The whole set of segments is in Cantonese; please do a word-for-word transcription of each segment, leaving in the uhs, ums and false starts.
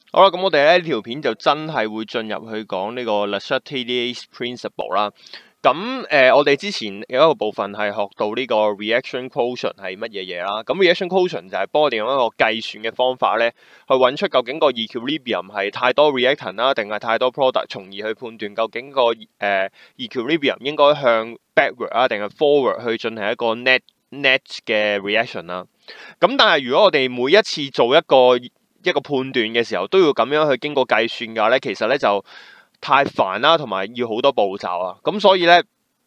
好啦，咁我哋咧呢條片就真係會進入去講呢個 Chatelier principle 啦。咁誒、呃，我哋之前有一個部分係學到呢個 reaction quotient 係乜嘢嘢啦。咁 reaction quotient 就係幫我哋用一個計算嘅方法咧，去揾出究竟個 equilibrium 係太多 reactant 啦，定係太多 product，從而去判斷究竟個誒、呃、equilibrium 應該向 backward 啊，定係 forward 去進行一個 net net 嘅 reaction 啦。咁但係如果我哋每一次做一個一個判斷嘅時候都要咁樣去經過計算嘅話咧，其實咧就太煩啦，同埋要好多步驟啊。咁所以咧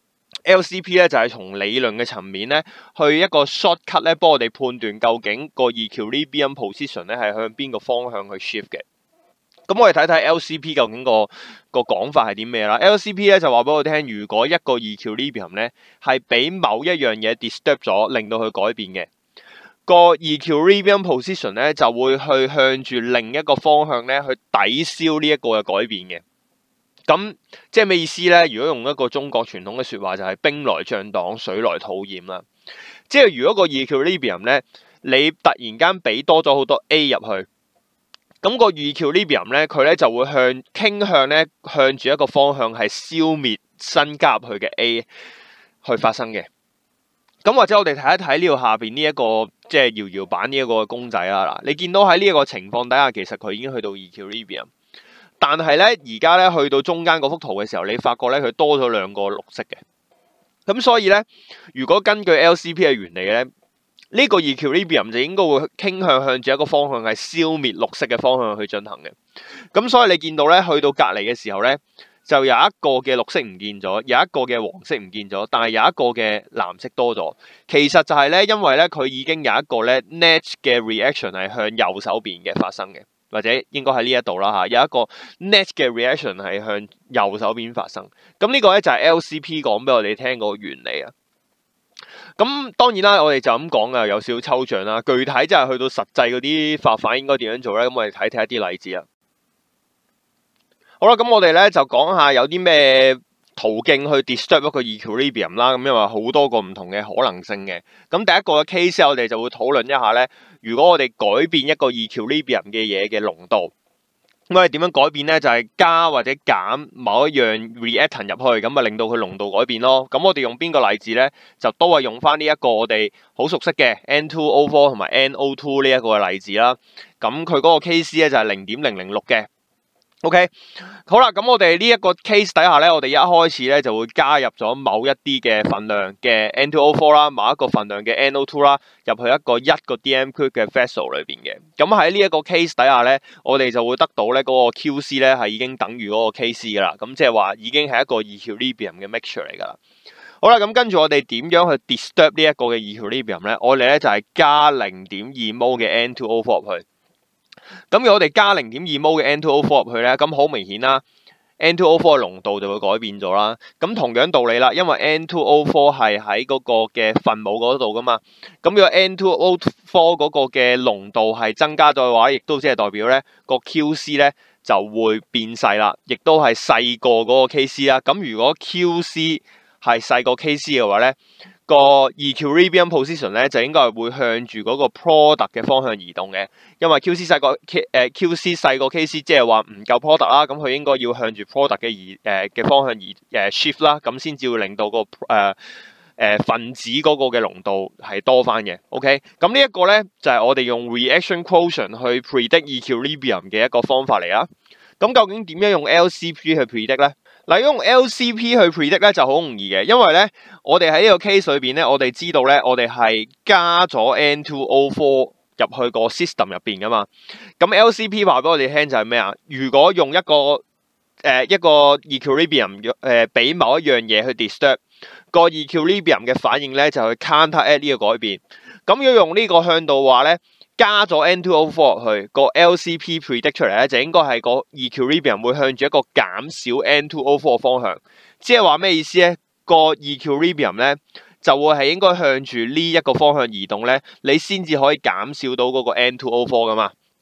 L C P 咧就係、是、從理論嘅層面咧，去一個 shortcut 咧，幫我哋判斷究竟個 equilibrium position 咧係向邊個方向去 shift 嘅。咁我哋睇睇 L C P 究竟個個講法係啲咩啦 ？L C P 咧就話俾我聽，如果一個 equilibrium 咧係俾某一樣嘢 disturb 咗，令到佢改變嘅。個 equilibrium position 咧就會去向住另一個方向咧去抵消呢一個嘅改變嘅。咁即係咩意思咧？如果用一個中國傳統嘅説話，就係兵來將擋，水來土掩啦。即係如果個 equilibrium 咧，你突然間俾多咗好多 A 入去，咁個 equilibrium 咧佢咧就會向傾向咧向住一個方向係消滅新加入去嘅 A 去發生嘅。咁或者我哋睇一睇呢度下邊呢一個即係搖搖板呢一個公仔啦，嗱，你見到喺呢一個情況底下，其實佢已經去到 equilibrium， 但係咧而家咧去到中間嗰幅圖嘅時候，你發覺咧佢多咗兩個綠色嘅，咁所以咧如果根據 L C P 嘅原理咧，呢個 equilibrium 就應該會傾向向住一個方向係消滅綠色嘅方向去進行嘅，咁所以你見到咧去到隔離嘅時候咧，就有一個嘅綠色唔見咗，有一個嘅黃色唔見咗，但係有一個嘅藍色多咗。其實就係咧，因為咧佢已經有一個咧 net 嘅 reaction 係向右手邊嘅發生嘅，或者應該喺呢一度啦嚇，有一個 net 嘅 reaction 係向右手邊發生。咁呢個咧就係 L C P 講俾我哋聽個原理啊。咁當然啦，我哋就咁講啊，有少少抽象啦。具體真係去到實際嗰啲發法應該點樣做咧？咁我哋睇睇一啲例子啊。好啦，咁我哋咧就講下有啲咩途徑去 disturb 一個 equilibrium 啦。咁因為好多個唔同嘅可能性嘅。咁第一個嘅 case 我哋就會討論一下咧，如果我哋改變一個 equilibrium 嘅嘢嘅濃度，咁我哋點樣改變咧？就係、是、加或者減某一樣 reactant 入去，咁啊令到佢濃度改變咯。咁我哋用邊個例子咧？就都係用翻呢一個我哋好熟悉嘅 N two O four 同埋 N O two 呢一個嘅例子啦。咁佢嗰個 case 咧就係零點零零六嘅。OK， 好啦，咁我哋呢一個 case 底下咧，我哋一開始咧就會加入咗某一啲嘅份量嘅 N two O four 啦，某一個份量嘅 N O two 啦，入去一個一個 D M cube 嘅 vessel 裏邊嘅。咁喺呢一個 case 底下咧，我哋就會得到咧嗰個 Q C 咧係已經等於嗰個 K C 噶啦。咁即係話已經係一個 equilibrium 嘅 mixture 嚟噶啦。好啦，咁跟住我哋點樣去 disturb 呢一個嘅 equilibrium 咧？我哋咧就係加零點二 mol 嘅 N two O four 入去。咁如果我哋加零點二 mol 嘅 N two O four 入去咧，咁好明顯啦 ，N two O four 嘅濃度就會改變咗啦。咁同樣道理啦，因為 N two O four 係喺嗰個嘅分母嗰度噶嘛。咁如果 N two O four 嗰個嘅濃度係增加咗嘅話，亦都即係代表咧個 Q C 咧就會變細啦，亦都係細過嗰個 K C 啦。咁如果 Q C 係細過 K C 嘅話咧，個 equilibrium position 咧就應該係會向住嗰個 product 嘅方向移動嘅，因為 Q C 細過 K 誒 Q C 細過 K C， 即係話唔夠 product 啦，咁佢應該要向住 product 嘅移誒嘅方向移誒 shift 啦，咁先至會令到個誒誒、呃、分子嗰個嘅濃度係多翻嘅。OK， 咁呢一個咧就係、是、我哋用 reaction quotient 去 predict equilibrium 嘅一個方法嚟啦。咁究竟點樣用 L C P 去 predict 咧？嗱，用 L C P 去 predict 咧就好容易嘅，因為咧我哋喺呢個 case 裏邊咧，我哋知道咧我哋係加咗 N two O four 入去個 system 入邊噶嘛。咁 L C P 話俾我哋聽就係咩啊？如果用一個誒、呃、一個 equilibrium 誒俾某一樣嘢去 disturb 個 equilibrium 嘅反應咧，就去 counteract 呢個改變。咁要用呢個向度話咧，加咗 N two O four 入去，個 L C P predict 出嚟咧，就應該係個 equilibrium 會向住一個減少 N two O four 方向。即係話咩意思咧？個 equilibrium 咧就會係應該向住呢一個方向移動咧，你先至可以減少到嗰個 N two O four 噶嘛。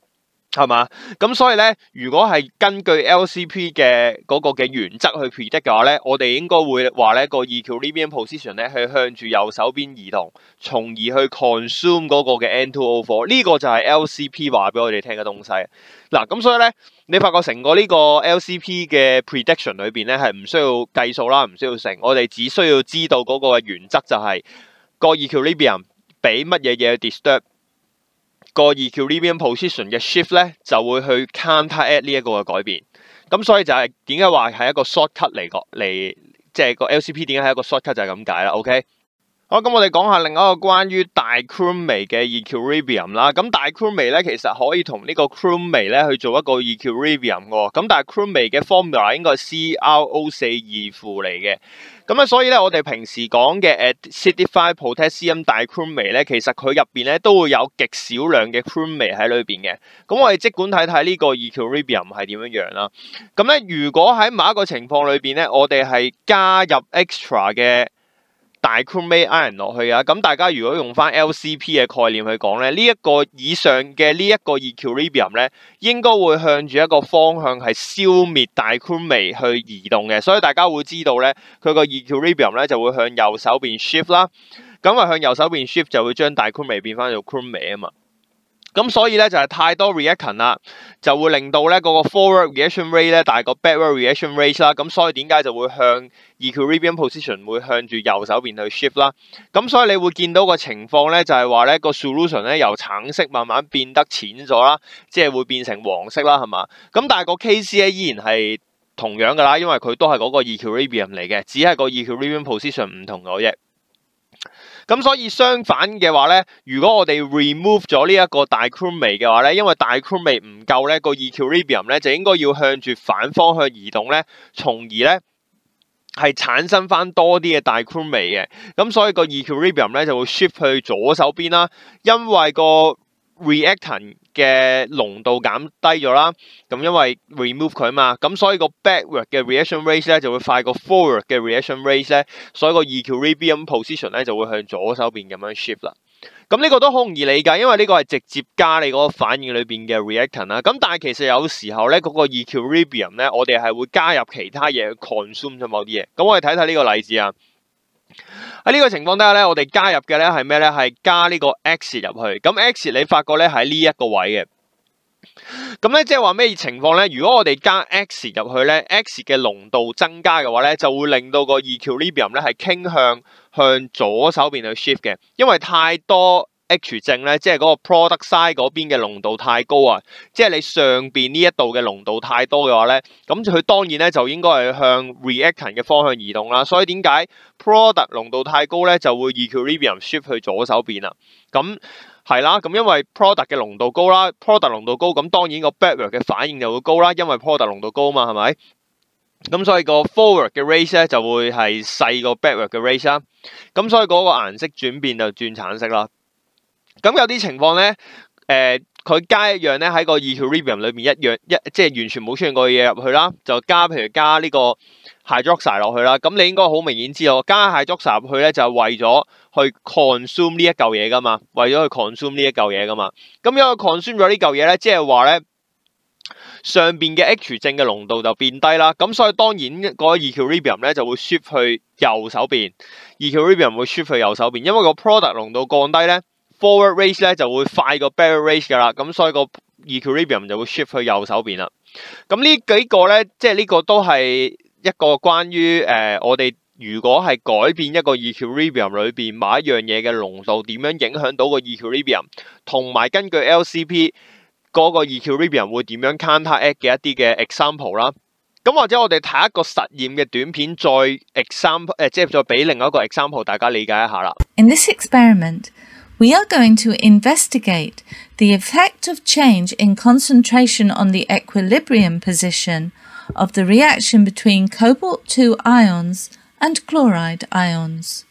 係嘛？咁所以咧，如果係根據 L C P 嘅嗰個嘅原則去 predict 嘅話咧，我哋應該會話咧個 equilibrium position 咧係向住右手邊移動，從而去 consume 嗰個嘅 N two O four。呢個就係 L C P 話俾我哋聽嘅東西。嗱，咁所以咧，你發覺成個呢個 L C P 嘅 prediction 裏邊咧係唔需要計數啦，唔需要成，我哋只需要知道嗰個原則就係、是、個 equilibrium 俾乜嘢嘢 disturb。個 equilibrium position 嘅 shift 咧就會去 counteract 呢一個嘅改變，咁所以就係點解話係一個 shortcut 嚟個嚟，即係個 L C P 點解係一個 shortcut 就係咁解啦。OK， 好，咁我哋講下另一個關於 dichromy 嘅 equilibrium 啦。咁 dichromy 咧其實可以同呢個 chromy 咧去做一個 equilibrium 嘅，咁但係 chromy 嘅 formula 應該係 C R O 四二負嚟嘅。咁咧，所以咧，我哋平時講嘅誒 acidified potassium dichromate 咧，其實佢入邊咧都會有極少量嘅 chromate 喺裏邊嘅。咁我哋即管睇睇呢個 equilibrium 係點樣樣啦。咁咧，如果喺某一個情況裏邊咧，我哋係加入 extra 嘅 dichromate ion 落去啊，咁大家如果用翻 L C P 嘅概念去講咧，呢、這、一個以上嘅呢一個 equilibrium 咧，應該會向住一個方向係消滅 dichromate 去移動嘅，所以大家會知道咧，佢個 equilibrium 咧就會向右手邊 shift 啦，咁啊向右手邊 shift 就會將 dichromate 變翻做 chromate 啊嘛。咁所以咧就係、是、太多 reaction 啦，就會令到咧嗰、那個 forward reaction rate 咧大過 backward reaction rate 啦。咁所以點解就會向 equilibrium position 會向住右手邊去 shift 啦？咁所以你會見到個情況咧就係話咧個 solution 咧由橙色慢慢變得淺咗啦，即係會變成黃色啦，係嘛？咁但係個 K C 咧依然係同樣噶啦，因為佢都係嗰個 equilibrium 嚟嘅，只係個 equilibrium position 唔同咗啫。咁所以相反嘅話咧，如果我哋 remove 咗呢一個 dichromate 嘅話咧，因為 dichromate 唔夠咧，個 equilibrium 咧就應該要向住反方向移動咧，從而咧係產生翻多啲嘅 dichromate 嘅。咁所以個 equilibrium 咧就會 shift 去左手邊啦，因為個 reactant 嘅濃度減低咗啦，咁因為 remove 佢嘛，咁所以個 backward 嘅 reaction rate 咧就會快過 forward 嘅 reaction rate 咧，所以個 equilibrium position 咧就會向左手邊咁樣 shift 啦。咁呢個都好容易理解，因為呢個係直接加你嗰個反應裏邊嘅 reactant 啦。咁但係其實有時候咧嗰個 equilibrium 咧，我哋係會加入其他嘢去 consume 咗某啲嘢。咁我哋睇睇呢個例子啊。喺呢個情況底下咧，我哋加入嘅咧係咩咧？係加呢個 X 入去。咁 X 你發覺咧喺呢一個位嘅。咁咧即係話咩情況咧？如果我哋加 X 入去咧 ，X 嘅濃度增加嘅話咧，就會令到個 equilibrium 咧係傾向向左手邊去 shift 嘅，因為太多 H 正咧，即係嗰個 product side 嗰邊嘅濃度太高啊，即係你上邊呢一度嘅濃度太多嘅話咧，咁佢當然咧就應該係向 reactant 嘅方向移動啦。所以點解 product 濃度太高咧，就會 equilibrium shift 去左手邊啦？咁係啦，咁因為 product 嘅濃度高啦 ，product 濃度高，咁當然個 backward 嘅反應就會高啦，因為 product 濃度高啊嘛，係咪？咁所以個 forward 嘅 rate 咧就會係細過 backward 嘅 rate 啦。咁所以嗰個顏色轉變就轉橙色啦。咁有啲情況咧，誒、呃、佢加一樣咧喺個 equilibrium 裏面一樣一即係完全冇出現過嘅嘢入去啦，就加譬如加呢個 hydroxide 落去啦。咁你應該好明顯知道，加 hydroxide 入去咧就係為咗去 consume 呢一嚿嘢噶嘛，為咗去 consume 呢一嚿嘢噶嘛。咁因為 consume 咗呢嚿嘢咧，即係話咧上邊嘅 H 正嘅濃度就變低啦。咁所以當然嗰個 equilibrium 咧就會 shift 去右手邊 ，equilibrium 會 shift 去右手邊，因為個 product 濃度降低咧。forward rate 咧就會快過 backward rate 噶啦，咁所以個 equilibrium 就會 shift 去右手邊啦。咁呢幾個咧，即係呢個都係一個關於誒、呃、我哋如果係改變一個 equilibrium 裏邊某一樣嘢嘅濃度，點樣影響到個 equilibrium， 同埋根據 L C P 嗰個 equilibrium 會點樣 counteract 嘅一啲嘅 example 啦。咁或者我哋睇一個實驗嘅短片，再 example 誒，即係再俾另外一個 example， 大家理解一下啦。 In this experiment, we are going to investigate the effect of change in concentration on the equilibrium position of the reaction between cobalt two ions and chloride ions.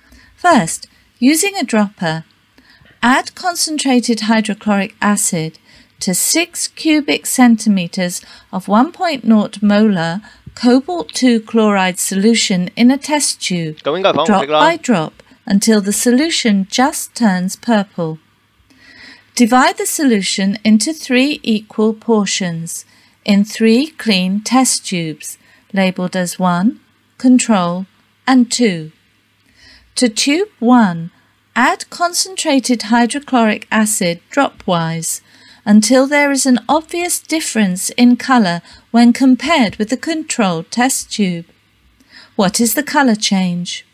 First, using a dropper, add concentrated hydrochloric acid to six cubic centimeters of one point zero molar cobalt two chloride solution in a test tube, drop by drop, until the solution just turns purple. Divide the solution into three equal portions in three clean test tubes labelled as one, control, and two. To tube one, add concentrated hydrochloric acid dropwise until there is an obvious difference in colour when compared with the control test tube. What is the colour change?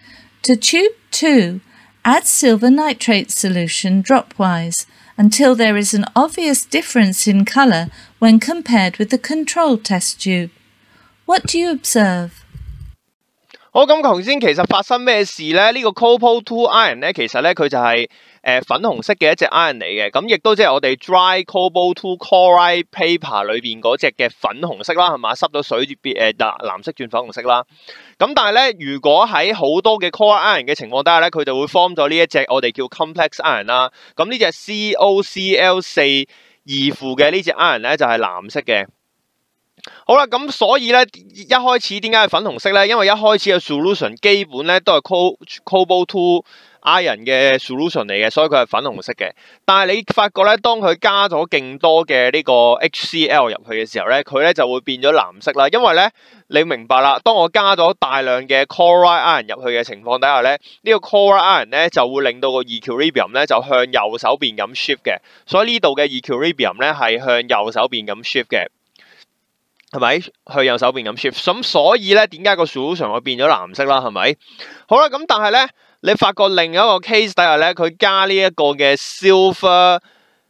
To tube two, add silver nitrate solution dropwise until there is an obvious difference in colour when compared with the control test tube. What do you observe? 好，咁頭先其實發生咩事咧？呢、這個 Cobalt two iron 咧，其實咧佢就係、是、誒、呃、粉紅色嘅一隻 iron 嚟嘅，咁亦都即係我哋 dry Cobalt two chloride paper 裏邊嗰隻嘅粉紅色啦，係嘛？濕咗水變誒藍藍色轉粉紅色啦。咁但係咧，如果喺好多嘅 chloride iron 嘅情況底下咧，佢就會 form 咗呢一隻我哋叫 complex iron 啦。咁呢隻 C O C L 四 二負嘅呢隻 iron 咧就係、是、藍色嘅。好啦，咁所以咧，一開始點解係粉紅色咧？因為一開始嘅 solution 基本咧都係 Cobalt two iron 嘅 solution 嚟嘅，所以佢係粉紅色嘅。但係你發覺咧，當佢加咗勁多嘅呢個 H C L 入去嘅時候咧，佢咧就會變咗藍色啦。因為咧，你明白啦，當我加咗大量嘅 chloride iron 入去嘅情況底下咧，呢、這個 chloride iron 咧就會令到個 equilibrium 咧就向右手邊咁 shift 嘅。所以呢度嘅 equilibrium 咧係向右手邊咁 shift 嘅。係咪去右手邊咁 shift？ 咁所以咧，點解個 solution 會變咗藍色啦？係咪？好啦，咁但係咧，你發覺另一個 case 底下咧，佢加呢一個嘅 silver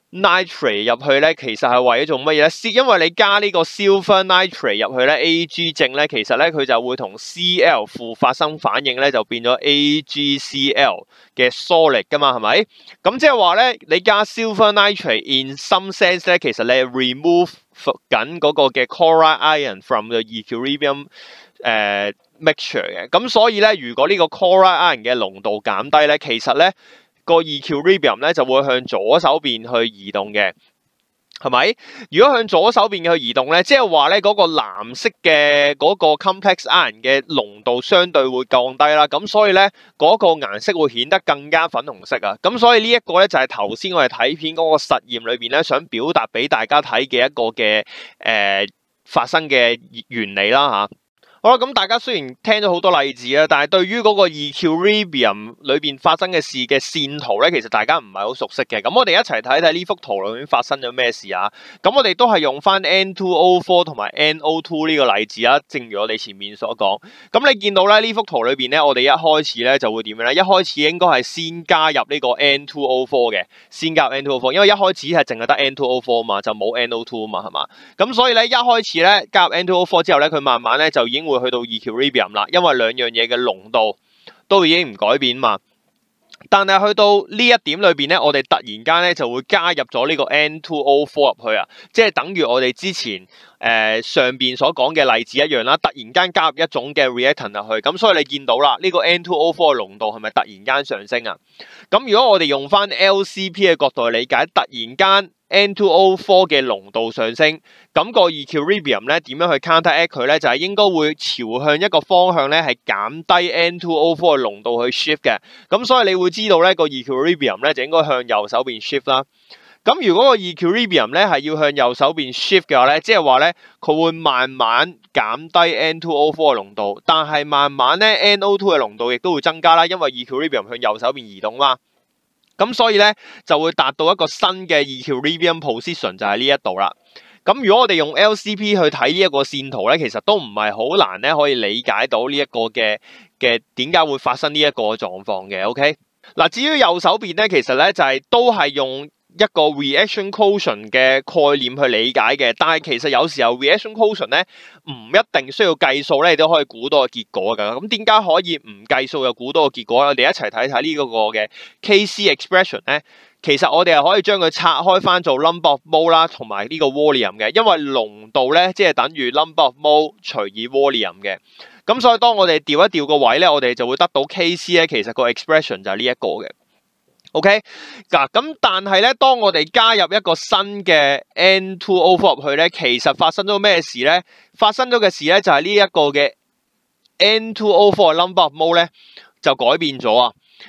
nitrate 入去咧，其實係為咗做乜嘢咧？因為你加呢個 silver nitrate 入去咧 ，A G 正咧，其實咧佢就會同 C L 負發生反應咧，就變咗 A G C L 嘅 solid 噶嘛，係咪？咁即係話咧，你加 silver nitrate in some sense 咧，其實你係 remove 緊嗰個嘅 chloride iron from the equilibrium 誒、呃、mixture 嘅。咁所以咧，如果呢個 chloride iron 嘅濃度減低咧，其實咧個 equilibrium 咧就會向左手邊去移動嘅。係咪？如果向左手邊去移動咧，即係話咧嗰個藍色嘅嗰個 complex iron 嘅濃度相對會降低啦，咁所以咧嗰、那個顏色會顯得更加粉紅色啊！咁所以呢一個咧就係頭先我哋睇片嗰個實驗裏邊咧想表達俾大家睇嘅一個嘅誒、呃、發生嘅原理啦嚇。好啦，咁大家雖然聽咗好多例子啦，但係對於嗰個 equilibrium 裏邊發生嘅事嘅線圖咧，其實大家唔係好熟悉嘅。咁我哋一齊睇睇呢幅圖裏面發生咗咩事啊？咁我哋都係用翻 N two O four 同埋 N O two 呢個例子啊。正如我哋前面所講，咁你見到咧呢幅圖裏邊咧，我哋一開始咧就會點樣咧？一開始應該係先加入呢個 N two O four 嘅，先加入 N two O four， 因為一開始係淨係得 N two O four 嘛，就冇 N O two 嘛，係嘛？咁所以咧一開始咧加入 N two O four 之後咧，佢慢慢咧就已經會去到 equilibrium 啦，因為兩樣嘢嘅濃度都已經唔改變嘛。但係去到呢一點裏邊咧，我哋突然間咧就會加入咗呢個 N two O four 入去啊，即係等於我哋之前誒、呃、上邊所講嘅例子一樣啦。突然間加入一種嘅 reactant 入去，咁所以你見到啦，呢、這個 N two O four 嘅濃度係咪突然間上升啊？咁如果我哋用翻 L C P 嘅角度去理解，突然間 N two O four 嘅濃度上升，咁個 equilibrium 咧點樣去 counteract 佢咧？就係、是、應該會朝向一個方向咧，係減低 N two O four 嘅濃度去 shift 嘅。咁所以你會知道咧個 equilibrium 咧就應該向右手邊 shift 啦。咁如果個 equilibrium 咧係要向右手邊 shift 嘅話咧，即係話咧佢會慢慢減低 N two O four 嘅濃度，但係慢慢咧 N O two 嘅濃度亦都會增加啦，因為 equilibrium 向右手邊移動嘛。咁所以咧就會達到一個新嘅 equilibrium position 就係呢一度啦。咁如果我哋用 L C P 去睇呢一個線圖咧，其實都唔係好難咧可以理解到呢一個嘅嘅點解會發生呢一個狀況嘅。OK， 嗱，至於右手邊咧，其實咧就係、是、都係用一個 reaction quotient 嘅概念去理解嘅，但係其實有時候 reaction quotient 咧唔一定需要計數咧，你都可以估到個結果㗎。咁點解可以唔計數又估到個結果咧？我哋一齊睇睇呢個個嘅 K C expression 咧，其實我哋係可以將佢拆開翻做 number of mole 啦，同埋呢個 volume 嘅，因為濃度咧即係等於 number of mole 除以 volume 嘅。咁所以當我哋調一調個位咧，我哋就會得到 K C 咧，其實個 expression 就係呢一個嘅。OK， 嗱咁，但係咧，當我哋加入一個新嘅 N two O four 入去咧，其實發生咗咩事咧？發生咗嘅事咧就係呢一個嘅 N two O four number of mole 咧就改變咗啊！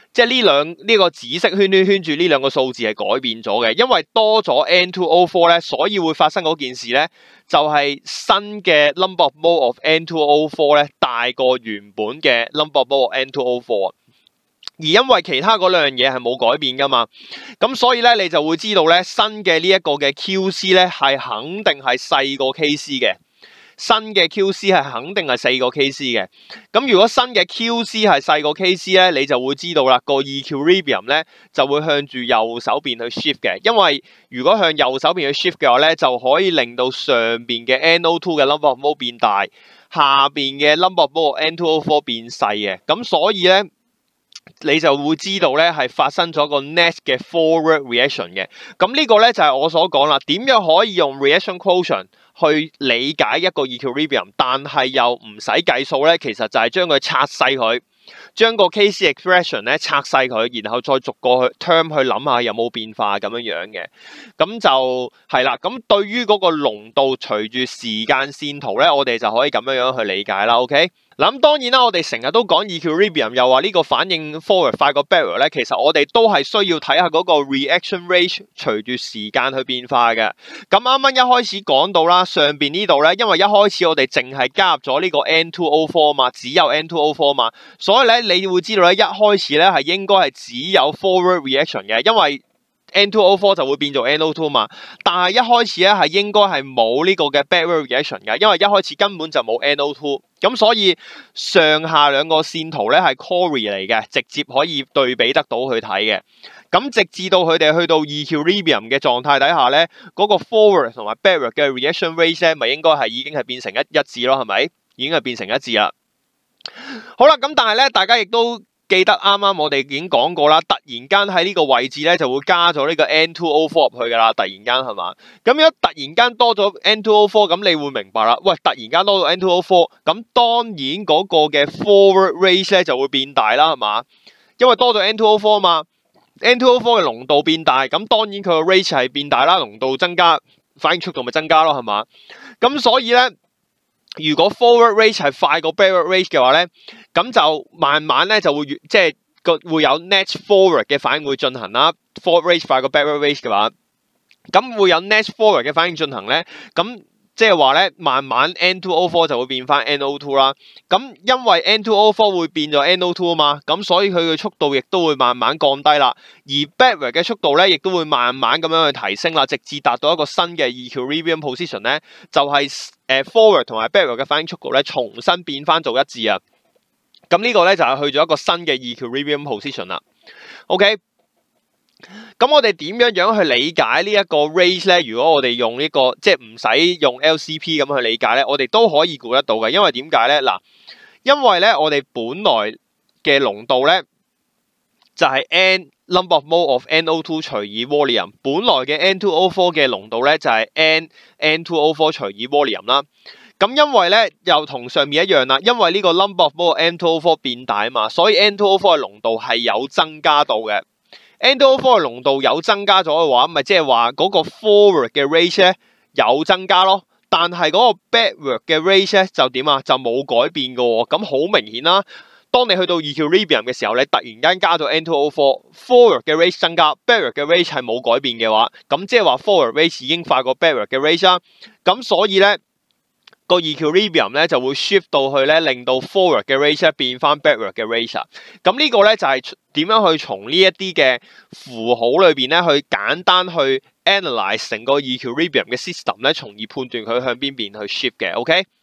即係呢兩呢個紫色圈圈圈住呢兩個數字係改變咗嘅，因為多咗 N two O four 咧，所以會發生嗰件事咧，就係、是、新嘅 number of mole of N two O four 咧大過原本嘅 number of mole of N two O four。而因為其他嗰兩樣嘢係冇改變噶嘛，咁所以咧你就會知道咧新嘅呢一個嘅 Q C 咧係肯定係細過 K C 嘅，新嘅 Q C 係肯定係細過 K C 嘅。咁如果新嘅 Q C 係細過 K C 咧，你就會知道啦，個 equilibrium 咧就會向住右手邊去 shift 嘅，因為如果向右手邊去 shift 嘅話咧，就可以令到上邊嘅 N O two 嘅 number of mole 變大，下邊嘅 number of mole N two O four 變細嘅，咁所以咧。你就會知道咧係發生咗個 net 嘅 forward reaction 嘅，咁呢個咧就係我所講啦，點樣可以用 reaction quotient 去理解一個 equilibrium， 但係又唔使計數咧，其實就係將佢拆細佢，將個 K C expression 咧拆細佢，然後再逐個去 term 去諗下有冇變化咁樣樣嘅，咁就係啦。咁對於嗰個濃度隨住時間線圖咧，我哋就可以咁樣樣去理解啦。OK。嗱咁當然啦，我哋成日都講 equilibrium， 又話呢個反應 forward 快過 backward 咧，其實我哋都係需要睇下嗰個 reaction rate 隨住時間去變化嘅。咁啱啱一開始講到啦，上邊呢度咧，因為一開始我哋淨係加入咗呢個 N two O four 嘛，只有 N two O four 嘛，所以咧你會知道咧，一開始咧係應該係只有 forward reaction 嘅，因為N two O four 就會變做 N O two 嘛，但係一開始咧係應該係冇呢個嘅 backward reaction 嘅，因為一開始根本就冇 N O two， 咁所以上下兩個線圖咧係 Corey 嚟嘅，直接可以對比得到去睇嘅。咁直至到佢哋去到 equilibrium 嘅狀態底下咧，嗰、那個 forward 同埋 backward 嘅 reaction rate 咧，咪應該係已經係變成一一致咯，係咪？已經係變成一致啦。好啦，咁但係咧，大家亦都記得啱啱我哋已經講過啦，突然間喺呢個位置咧就會加咗呢個 N two O four 入去噶啦，突然間係嘛？咁如果突然間多咗 N two O four， 咁你會明白啦。喂，突然間多咗 N two O four， 咁當然嗰個嘅 forward rate 咧就會變大啦，係嘛？因為多咗 N two O four 嘛 ，N two O four 嘅濃度變大，咁當然佢個 rate 係變大啦，濃度增加，反應速度咪增加咯，係嘛？咁所以咧。如果 forward rate 係快過 backward rate 嘅話咧，咁就慢慢咧就會越即係個會有 net forward 嘅反應會進行啦。forward rate 快過 backward rate 嘅話，咁會有 net forward 嘅反應進行咧，咁即係話咧慢慢 N two O four 就會變翻 N O two 啦。咁因為 N two O four 會變咗 N O two 啊嘛，咁所以佢嘅速度亦都會慢慢降低啦。而 backward 嘅速度咧亦都會慢慢咁樣去提升啦，直至達到一個新嘅 equilibrium position 咧，就係、是。誒 forward 同埋 backward 嘅反應速度咧，重新變翻做一致啊！咁呢個咧就係去咗一個新嘅 equilibrium position 啦。OK， 咁我哋點樣樣去理解呢一個 rate 咧？如果我哋用呢、這個即係唔使用 L C P 咁去理解咧，我哋都可以估得到嘅。因為點解咧？嗱，因為咧我哋本來嘅濃度咧就係、是、n number of mole of N O two 除以 volume， 本來嘅 N two O four 嘅濃度咧就係 n N two O four 除以 volume 啦。咁因為咧又同上面一樣啦，因為呢個 number of mole N two O four 變大啊嘛，所以 N two O four 嘅濃度係有增加到嘅。N two O four 嘅濃度有增加咗嘅話，咪即係話嗰個 forward 嘅 rate 咧有增加咯，但係嗰個 backward 嘅 rate 咧就點啊？就冇改變嘅喎，咁好明顯啦。當你去到 equilibrium 嘅時候，你突然間加咗 N two O four， forward 嘅 rate 增加 ，backward 嘅 rate 係冇改變嘅話，咁即係話 forward rate 已經快過 backward 嘅 rate 啦。咁所以咧個 equilibrium 咧就會 shift 到去咧，令到 forward 嘅 rate 變翻 backward 嘅 rate。咁呢個咧就係點樣去從呢一啲嘅符號裏邊咧，去簡單去 analyse 成個 equilibrium 嘅 system 咧，從而判斷佢向邊邊去 shift 嘅。OK。